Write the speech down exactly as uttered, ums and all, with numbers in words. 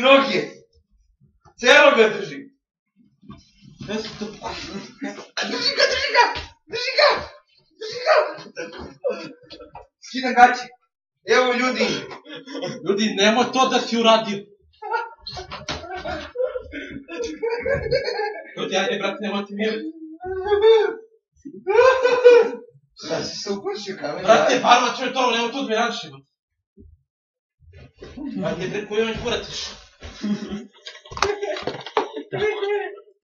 noge. Celo ga drži. Ja sam to... A drži ga, drži ga! Drži ga! Drži ga! Skidam gaće. Evo ljudi. Ljudi, nemoj to da si uradio. Ljudi, ajde, brate, nemoj ti mirati. Šta si se uplašio kamen? Brate, barva čuje to, nemoj to da mi radiš. Ajde, bre, koji on kuratiš?